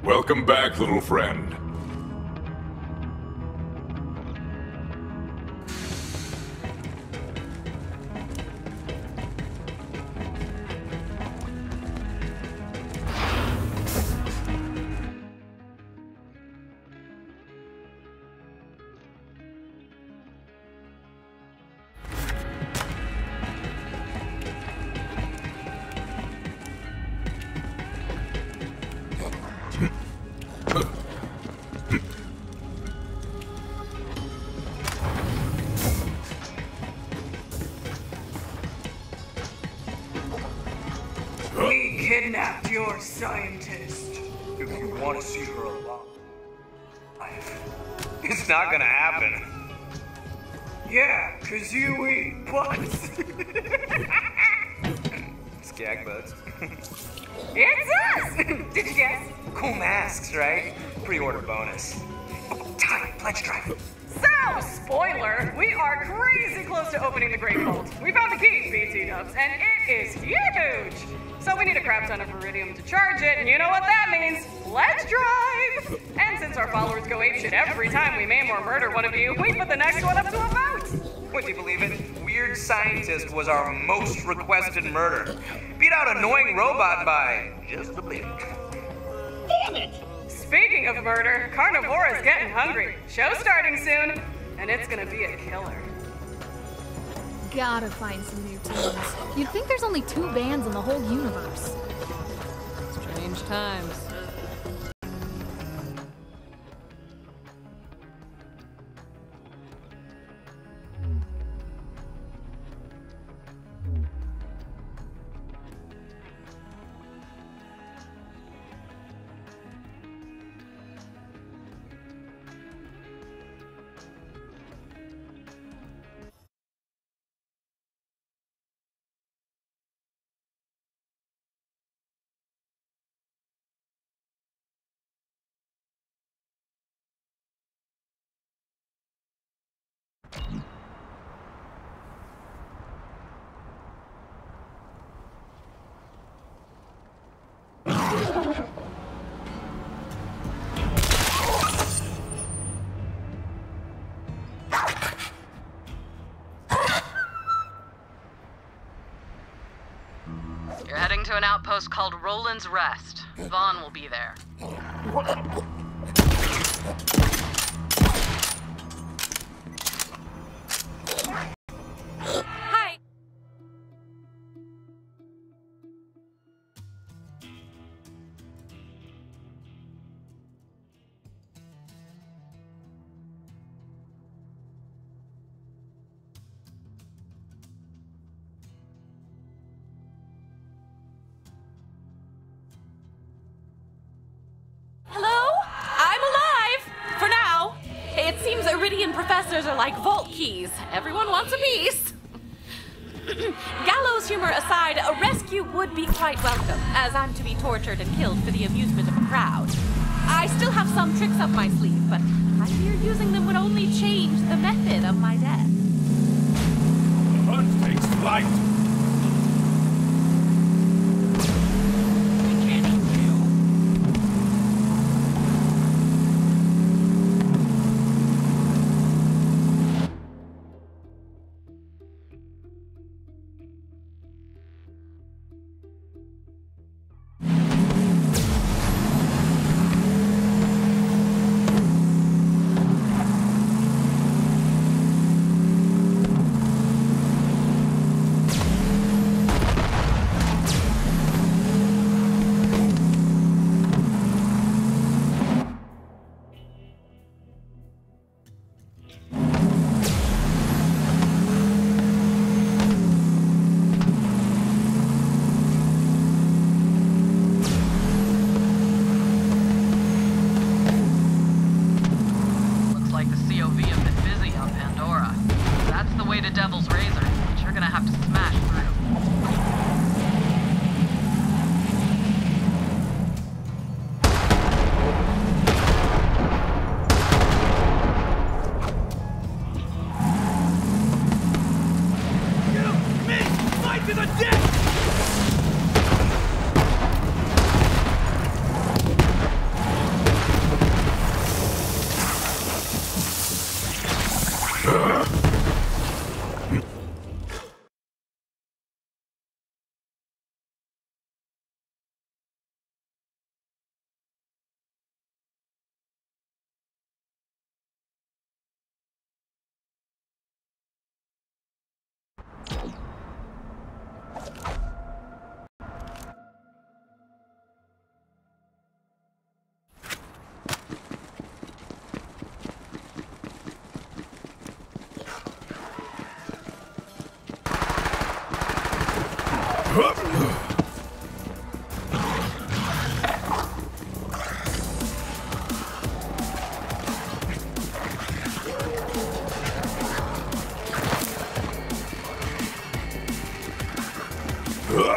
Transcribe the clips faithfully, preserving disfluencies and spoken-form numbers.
Welcome back, little friend. We kidnapped your scientist. If you want to see her alive, it's not gonna happen. Yeah, cause you eat butts. Skag butts. It's us! Did you guess? Cool masks, right? Pre-order bonus. Oh, time, pledge drive. So, spoiler, we are crazy close to opening the Great Vault. We found the key, B T dubs, and it is huge! So we need a crap ton of Eridium to charge it, and you know what that means. Let's drive! And since our followers go apeshit every time we maim or murder one of you, we put the next one up to a vote! Would you believe it? Weird Scientist was our most requested murder. Beat out Annoying Robot by just a bit. Damn it! Speaking of murder, Carnivore is getting hungry. Show starting soon, and it's gonna be a killer. Gotta find some new tunes. You'd think there's only two bands in the whole universe. Strange times. You're heading to an outpost called Roland's Rest. Vaughn will be there. Hi! Eridium professors are like vault keys. Everyone wants a piece. Gallows humor aside, a rescue would be quite welcome, as I'm to be tortured and killed for the amusement of a crowd. I still have some tricks up my sleeve, but I fear using them would only change the method of my death. The hunt takes flight.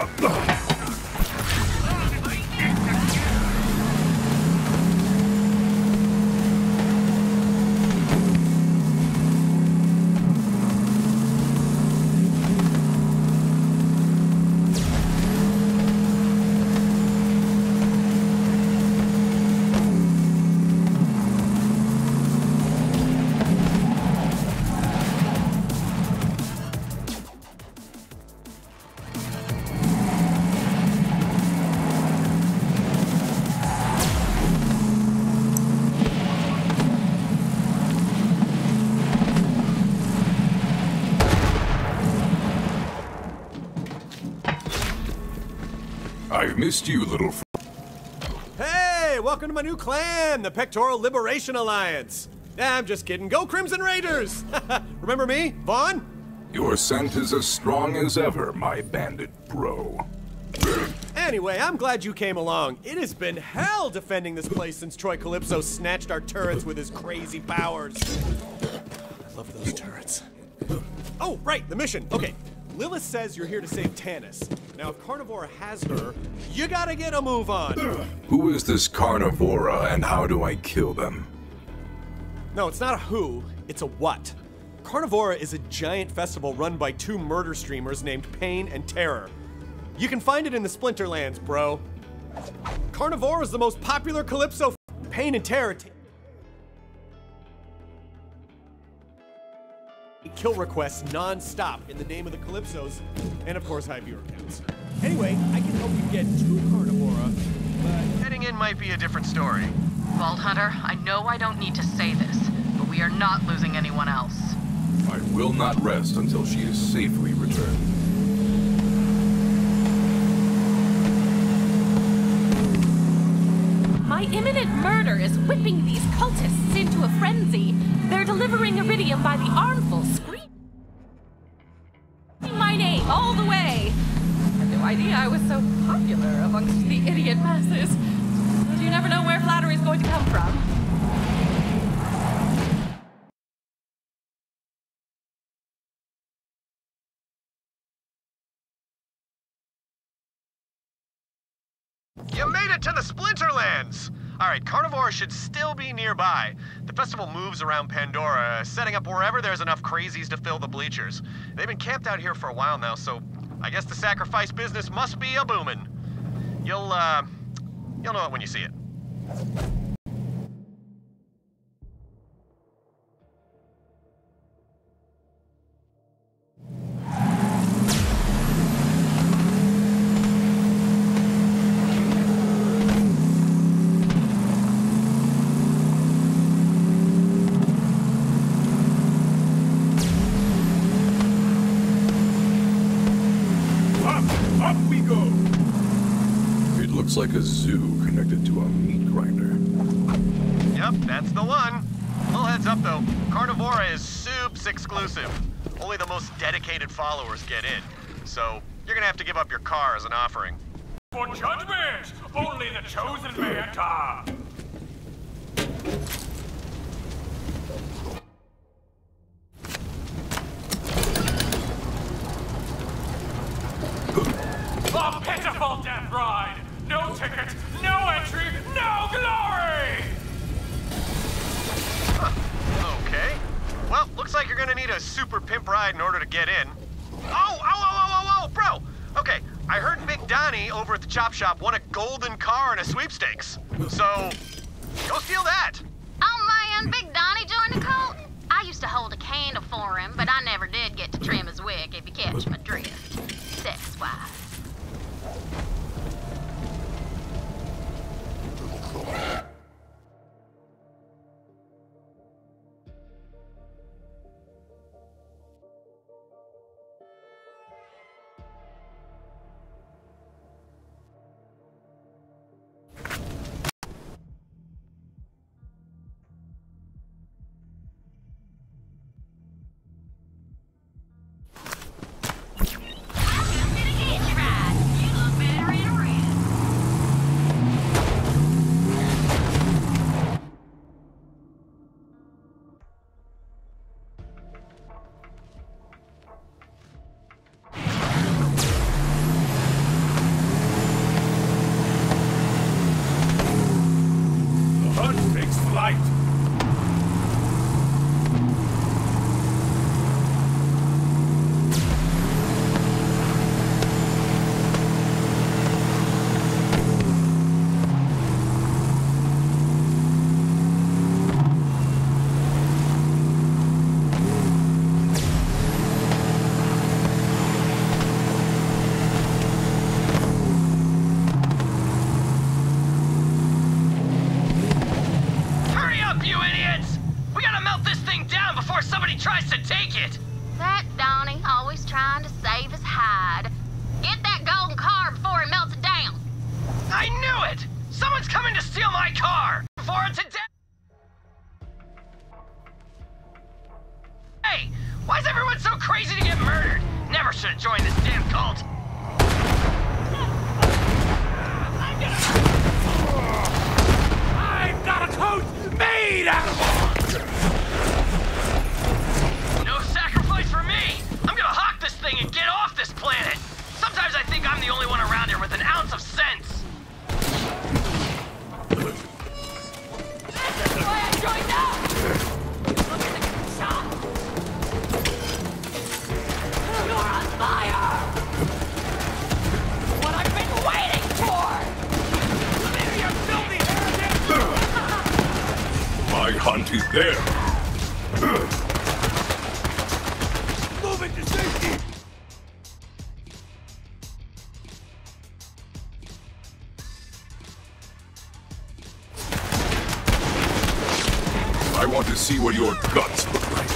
I've missed you, little f- Hey, welcome to my new clan, the Pectoral Liberation Alliance. Nah, I'm just kidding. Go Crimson Raiders! Remember me, Vaughn? Your scent is as strong as ever, my bandit bro. Anyway, I'm glad you came along. It has been hell defending this place since Troy Calypso snatched our turrets with his crazy powers. I love those turrets. Oh, right, the mission. Okay, Lilith says you're here to save Tannis. Now, if Carnivora has her, you gotta get a move on. Who is this Carnivora and how do I kill them? No, it's not a who, it's a what. Carnivora is a giant festival run by two murder streamers named Pain and Terror. You can find it in the Splinterlands, bro. Carnivora is the most popular Calypso f- Pain and Terror t- kill requests non-stop in the name of the Calypsos, and of course high viewer counts. Anyway, I can help you get to Carnivora, but Heading in might be a different story. Vault Hunter, I know I don't need to say this, but we are not losing anyone else. I will not rest until she is safely returned. My imminent murder is whipping these cultists into a frenzy. They're delivering Eridium by the armful, screaming my name all the way. I had no idea I was so popular amongst the idiot masses. But you never know where flattery is going to come from. You made it to the Splinterlands! Alright, Carnivora should still be nearby. The festival moves around Pandora, setting up wherever there's enough crazies to fill the bleachers. They've been camped out here for a while now, so I guess the sacrifice business must be a boomin'. You'll, uh, you'll know it when you see it. Looks like a zoo connected to a meat grinder. Yep, that's the one. Little heads up though, Carnivora is soups exclusive. Only the most dedicated followers get in. So, you're gonna have to give up your car as an offering. For judgment, only the chosen may enter. A pitiful death ride! No ticket, no entry, no glory! Huh. Okay. Well, looks like you're gonna need a super pimp ride in order to get in. Oh, oh, oh, oh, oh, oh, bro! Okay, I heard Big Donnie over at the chop shop won a golden car in a sweepstakes. So, go steal that! Oh man, Big Donnie joined the cult? I used to hold a candle for him, but I never did get to trim his wig, if you catch my drift. Sex-wise. tries to take it! That Donnie, always trying to save his hide. Get that golden car before he melts it down. I knew it! Someone's coming to steal my car! Before it's a death! Hey! Why is everyone so crazy to get murdered? Never should have joined this damn cult! I'm gonna... I've got a coat made out of No sacrifice for me! I'm gonna hawk this thing and get off this planet! Sometimes I think I'm the only one around here with an ounce of sense! That's why I joined up! Look at the shot! You're on fire! What I've been waiting for! Leave your filthy hair! My hunt is there. Move it to safety! I want to see what your guts look like.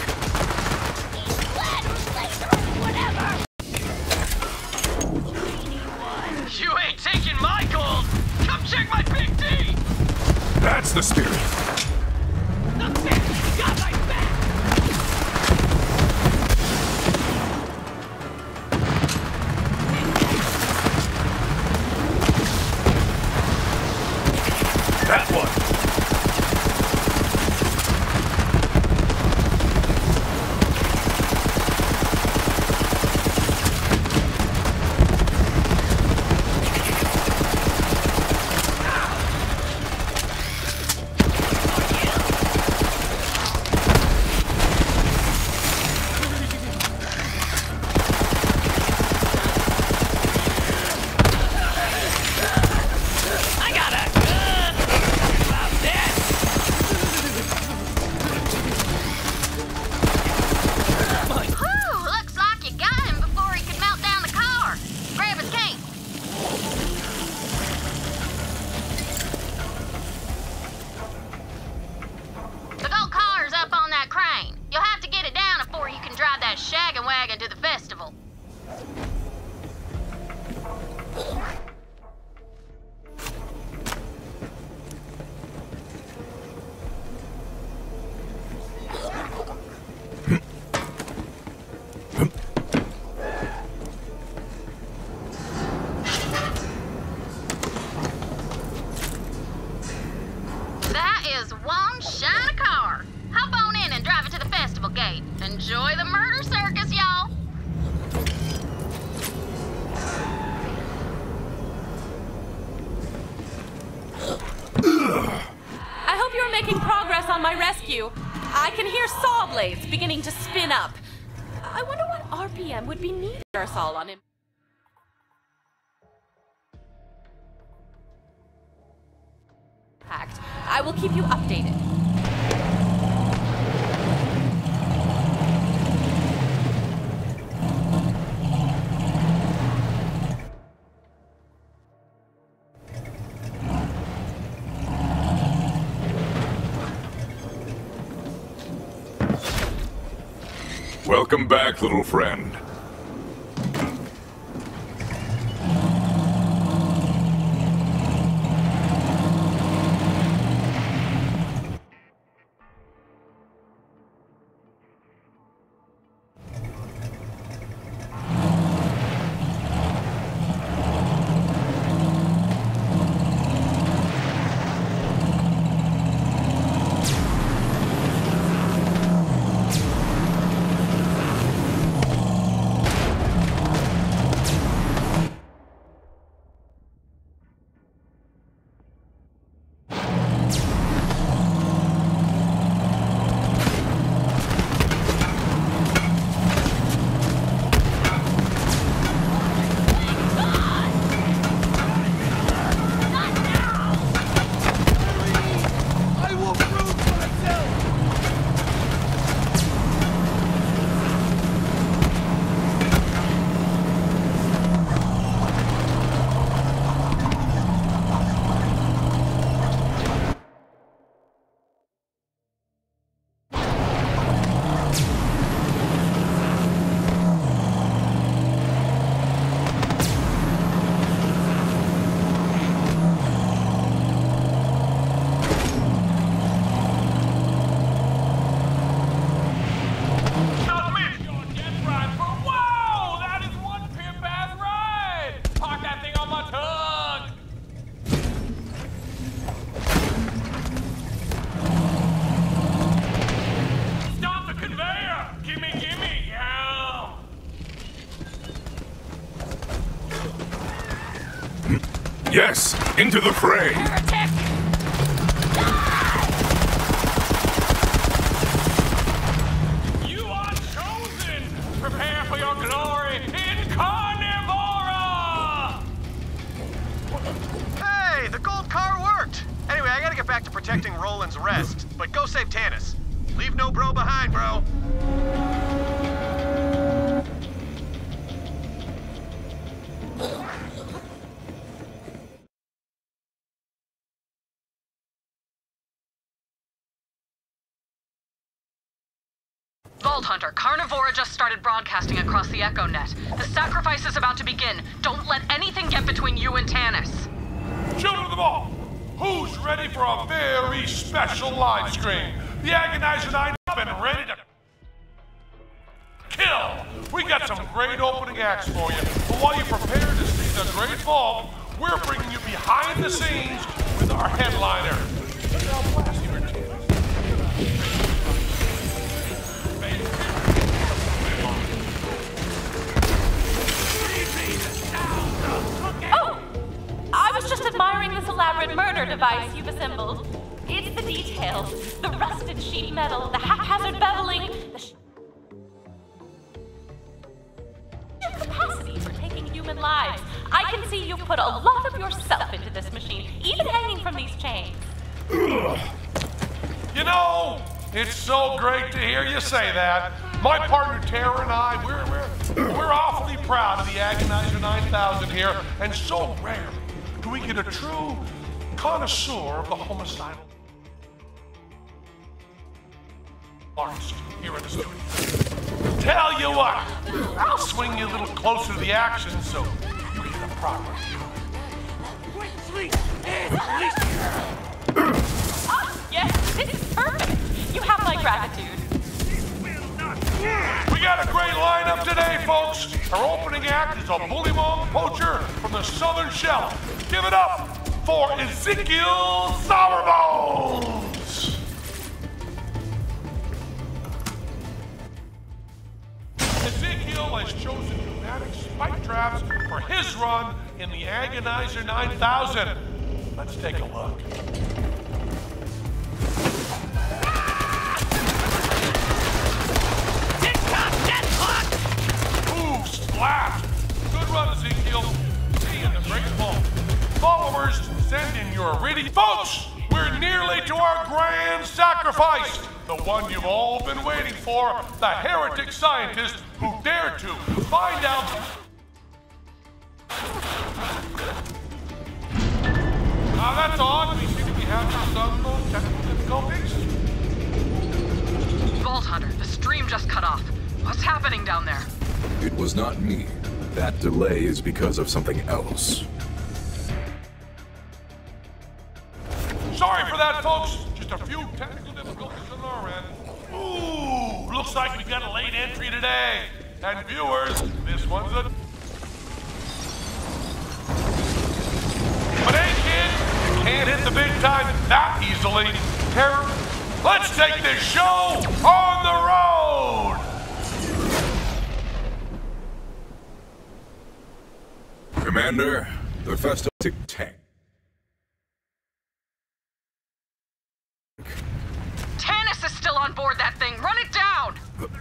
You ain't taking my gold! Come check my big D! That's the spirit. The bitch got my back! That one. I got a good feeling about this! Whew, looks like you got him before he could melt down the car. Grab his cane. The gold car's up on that crane. You'll have to get it down before you can drive that shaggin' wagon to the festival. That is one shiny car. Hop on in and drive it to the festival gate. Enjoy the murder circus, y'all. I hope you're making progress on my rescue. I can hear saw blades beginning to spin up. I wonder what R P M would be needed for us all on him. Packed. I will keep you updated. Welcome back, little friend. Yes, into the fray! Heretic! You are chosen! Prepare for your glory in Carnivora! Hey, the gold car worked! Anyway, I gotta get back to protecting Roland's rest, but go save Tannis. Leave no bro behind, bro. Vault Hunter, Carnivora just started broadcasting across the Echo Net. The sacrifice is about to begin. Don't let anything get between you and Tannis. Children of the Vault, who's ready for a very special live stream? The Agonizer nine have been ready to kill. We got some great opening acts for you. But while you prepare to see the Great Vault, we're bringing you behind the scenes with our headliner. Now blast your Tannis. Oh! I was just admiring this elaborate murder device you've assembled. It's the details. The rusted sheet metal, the haphazard beveling, the sh capacity for taking human lives. I can see you've put a lot of yourself into this machine, even hanging from these chains. You know, it's so great to hear you say that. My partner Tara and I, we're, we're, we're awfully proud of the Agonizer nine thousand here, and so rarely do we get a true connoisseur of the homicidal artist here in the studio. Tell you what, I'll swing you a little closer to the action so you get a proper view. Ah, yes, this is perfect. You have my gratitude. We got a great lineup today, folks. Our opening act is a bullymong poacher from the Southern Shelf. Give it up for Ezekiel Sourbones! Ezekiel has chosen pneumatic spike traps for his run in the Agonizer nine thousand. Let's take a look. Ooh, splat! Good run, Ezekiel. See you in the Great Vault. Followers, send in your Eridium. Folks, we're nearly to our grand sacrifice. The one you've all been waiting for. The heretic scientist who dared to find out. Now that's odd. We seem to be having some uh, technical difficulties. Vault Hunter, the stream just cut off. What's happening down there? It was not me. That delay is because of something else. Sorry for that, folks. Just a few technical difficulties on our end. Ooh, looks like we got a late entry today. And viewers, this one's a... But hey, kid, you can't hit the big time that easily. Terror, let's take this show on the road! Commander, the festival tank. Tannis is still on board that thing. Run it down!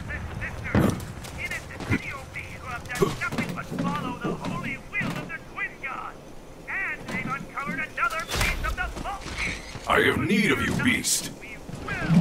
It is the C O B who have done nothing but follow the holy will of the Twin God. And they've uncovered another piece of the vault key. I have need of you, beast. We will.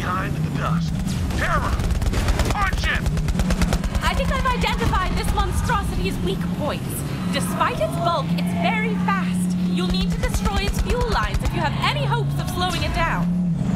behind in the dust. Terror! Punch it! I think I've identified this monstrosity's weak points. Despite its bulk, it's very fast. You'll need to destroy its fuel lines if you have any hopes of slowing it down.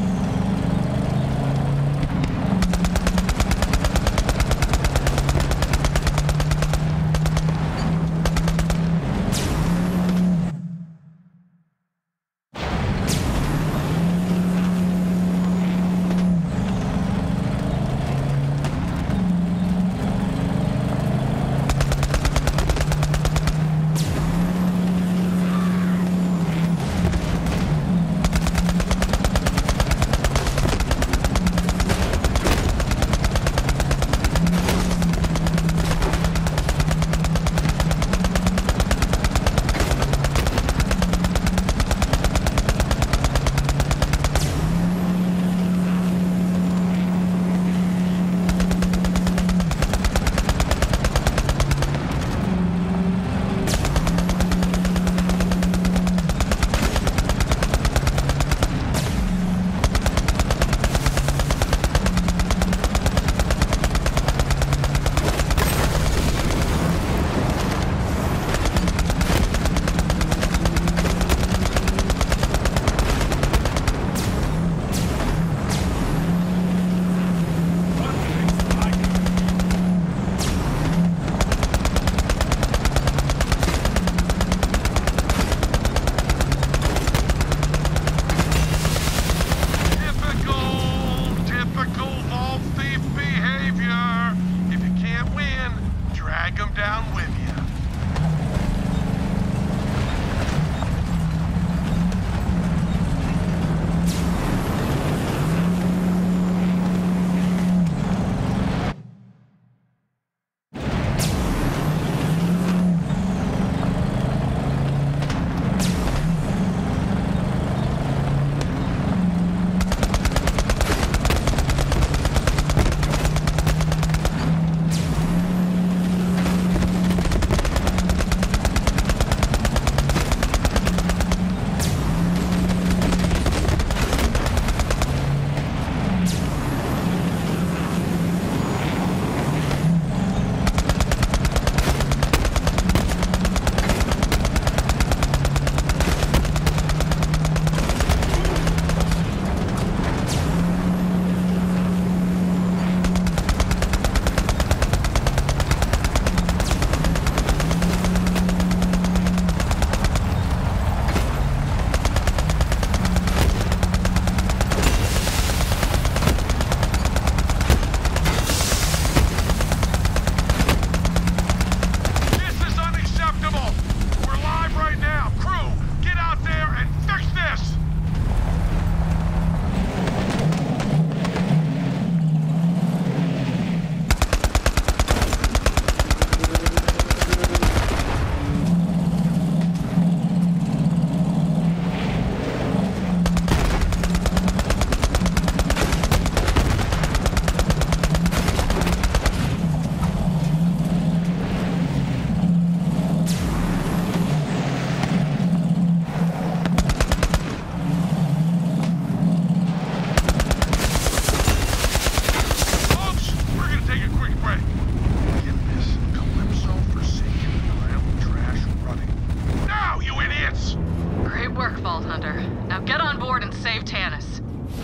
Tannis.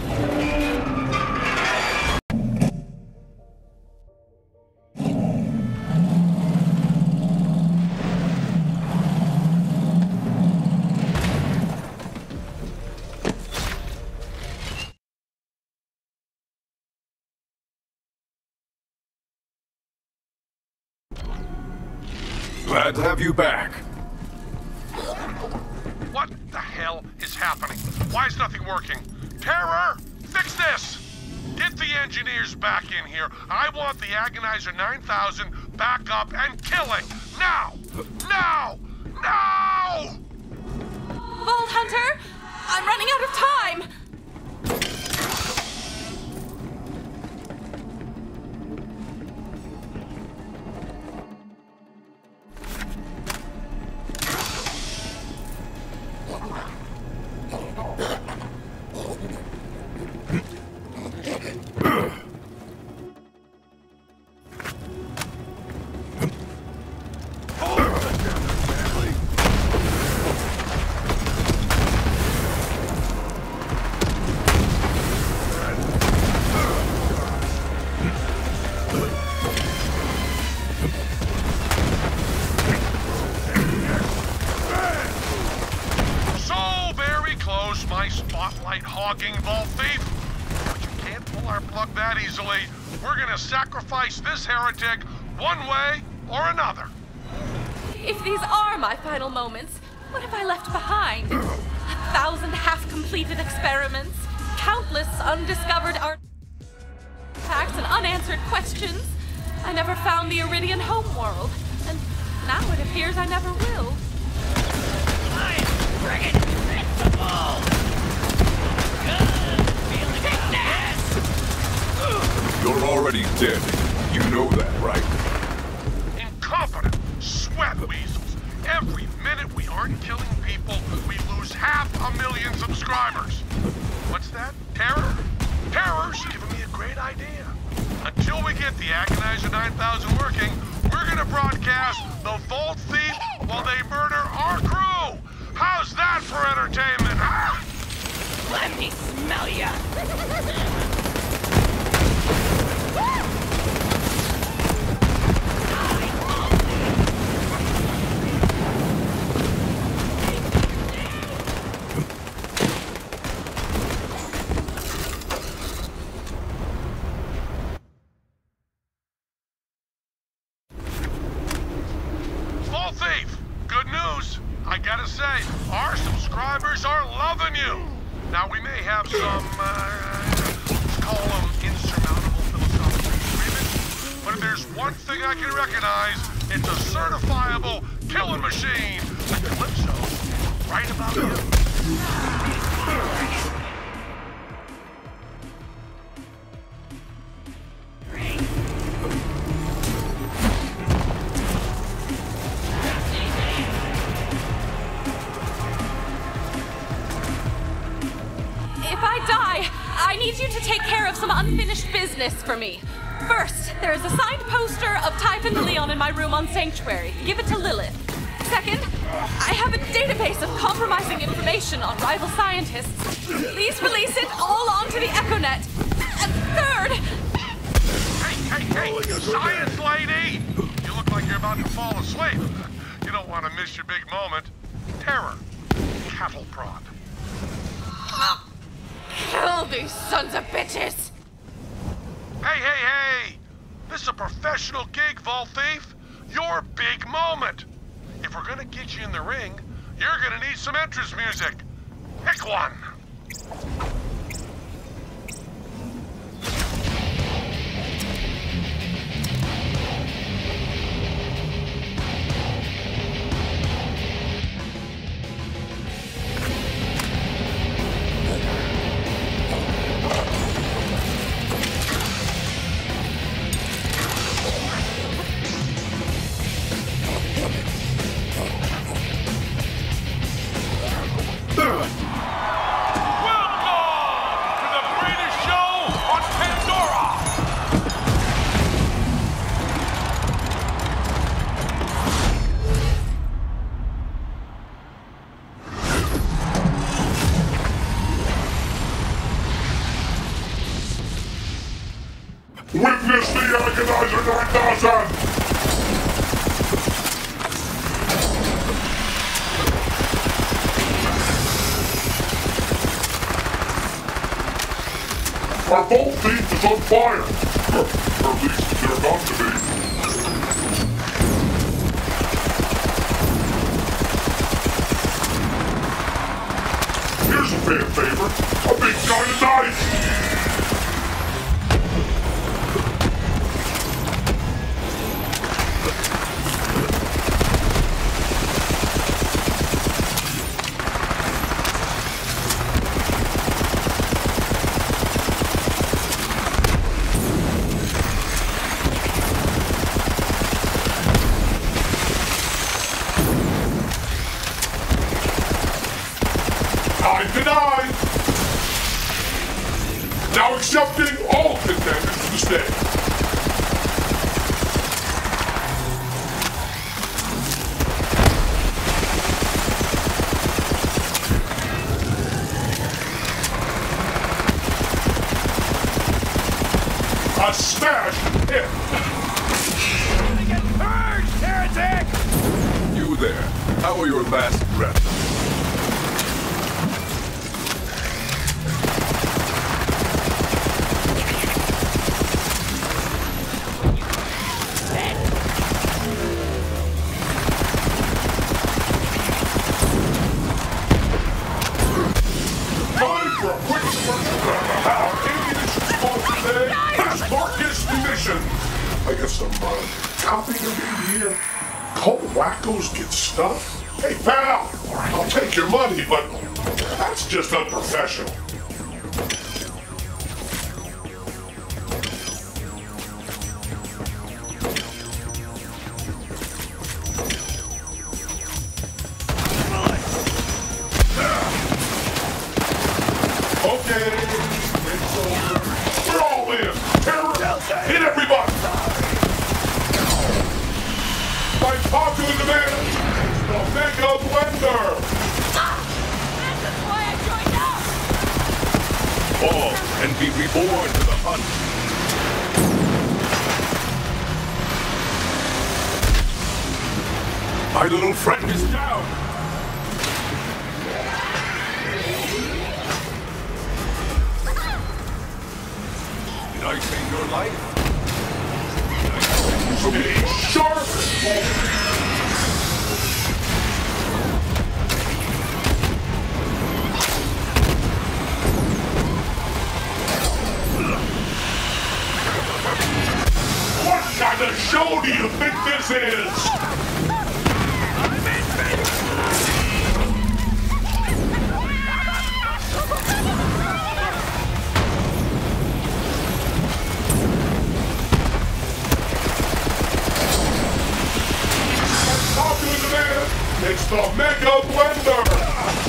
Glad to have you back. What the hell is happening? Why is nothing working? Terror! Fix this! Get the engineers back in here. I want the Agonizer nine thousand back up and killing! Now! Now! Now! Vault Hunter! I'm running out of time! Vault Thief. But you can't pull our plug that easily. We're gonna sacrifice this heretic one way or another. If these are my final moments, what have I left behind? A thousand half-completed experiments, countless undiscovered artifacts and unanswered questions. I never found the Eridium homeworld, and now it appears I never will. I'm friggin' invincible! Good feeling this! You're already dead. You know that, right? Incompetent sweat weasels. Every minute we aren't killing people, we lose half a million subscribers. What's that? Terror? Terror's giving me a great idea. Until we get the Agonizer nine thousand working, we're gonna broadcast the Vault Thief while they murder our crew. How's that for entertainment, huh? Let me smell ya! Vault Thief, good news. I gotta say, our subscribers are loving you. Now, we may have some, uh, let's call them insurmountable philosophical disagreements, but if there's one thing I can recognize, it's a certifiable killing machine. The Calypsos, right about you. I need you to take care of some unfinished business for me. First, there is a signed poster of Typhon de Leon in my room on Sanctuary. Give it to Lilith. Second, I have a database of compromising information on rival scientists. Please release it all onto the EchoNet. And third... Hey, hey, hey! Science lady! You look like you're about to fall asleep. You don't want to miss your big moment. Terror. Cattle prod. Kill these sons of bitches! Hey, hey, hey! This is a professional gig, Vault Thief. Your big moment. If we're gonna get you in the ring, you're gonna need some entrance music. Pick one. Witness the Agonizer nine thousand! Our Vault Thief is on fire! Or at least they're about to be. Here's a fan favorite, a big giant knife! Denied! Now accepting all contenders to the stage. A smash hit! Get purged, heretic! You there. How are your last breaths? I got some uh, copy to read here. Cult wackos get stuff? Hey, pal! I'll take your money, but that's just unprofessional. Okay, it's over. We're all in. Terror, hit everybody! By popular demand, the Mega Blender! That's why I joined up! Fall and be reborn to the hunt. My little friend is down! Did I save your life? Stay sharp! What kind of show do you think this is? It's the Mega Blender!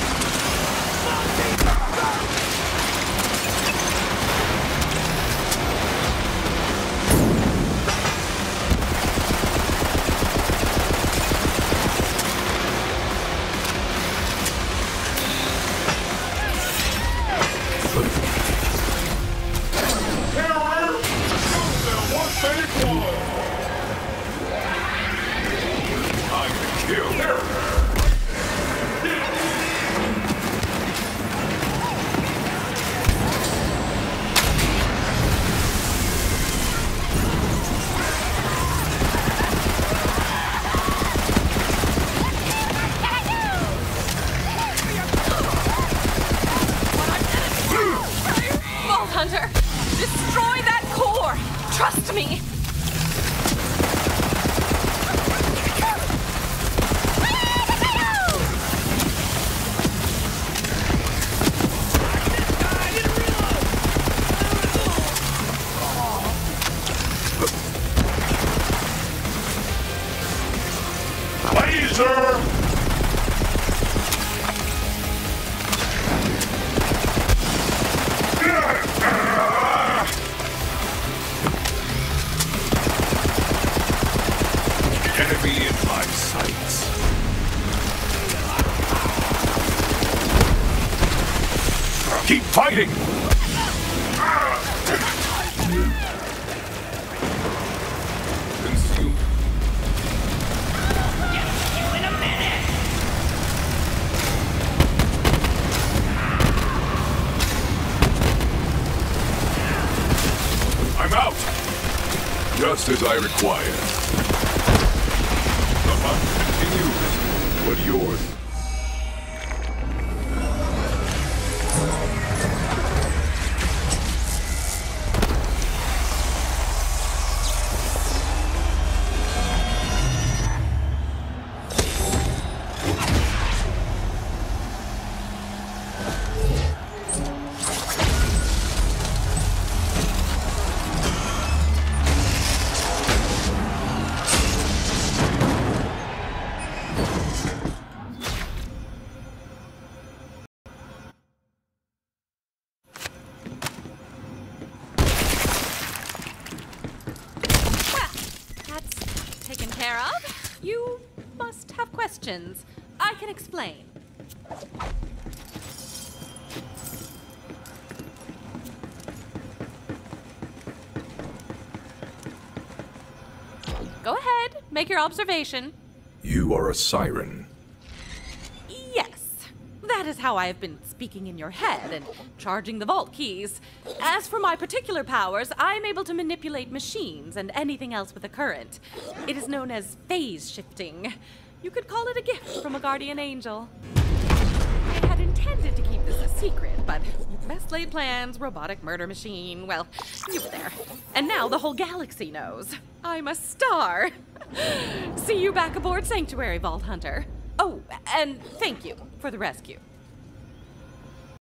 Terror! One big one! I can kill Terror! Hunter, destroy that core! Trust me! Laser! Enemy in my sights. Keep fighting! Consume. You in a minute! I'm out! Just as I required. The hunt continues, but yours. Care of? You must have questions. I can explain. Go ahead, make your observation. You are a siren. Yes, that is how I have been speaking in your head and charging the vault keys. As for my particular powers, I am able to manipulate machines and anything else with a current. It is known as phase shifting. You could call it a gift from a guardian angel. I had intended to keep this a secret, but best laid plans, robotic murder machine. Well, you were there. And now the whole galaxy knows. I'm a star. See you back aboard Sanctuary, Vault Hunter. Oh, and thank you for the rescue.